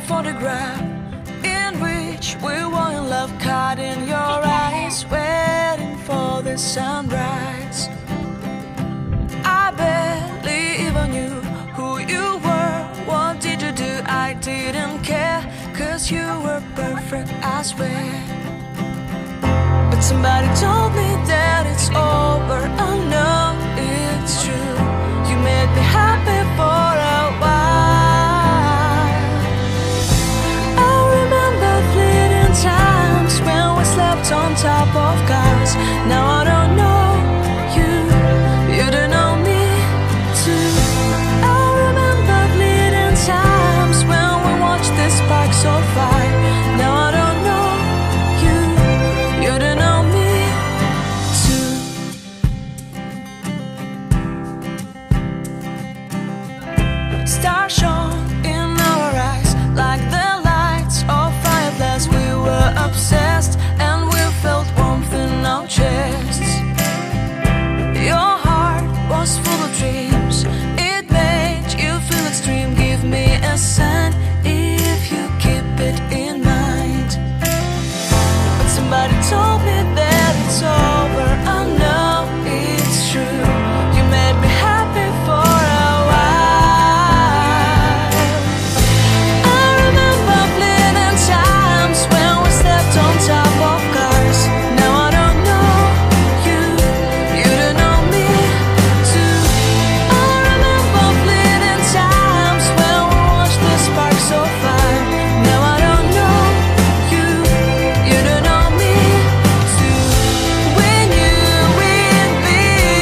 photograph in which we were in love, caught in your eyes, waiting for the sunrise. I barely even knew who you were. What did you do? I didn't care, 'cause you were perfect, I swear. But somebody told me that it's over. I know it's true. You made me happy for a while. I remember fleeting times when we slept on top of cars. Now I don't know you, you don't know me too. I remember fleeting times when we watched the sparks so fire. Now I don't know you, you don't know me too. Stars shone in our eyes like the lights of fireflies. We were obsessed and we felt warmth in our chests. Your heart was full of dreams. It made you feel extreme. Give me a sign if you keep it in mind. But somebody told me that it's over. I know it's true. You made me happy for a while. I remember fleeting times when we slept on top of cars. Now I don't know you, you don't know me too. I remember fleeting times when we watched the sparks so fire. Now I don't know you, you don't know me too. When you with me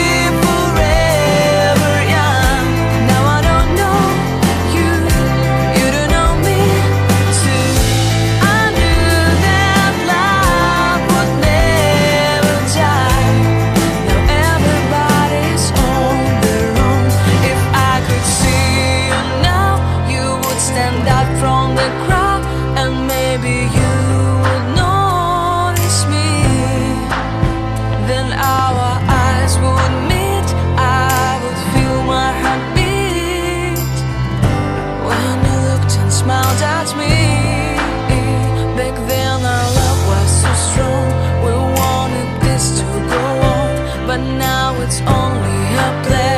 forever young. Now I don't know you, you don't know me too. I knew that love would never die. Now everybody's on their own. If I could see you now, you would stand out from the crowd, and maybe you would notice me. Then our eyes would meet, I would feel my heart beat when you looked and smiled at me. Back then our love was so strong. We wanted this to go on, but now it's only a play.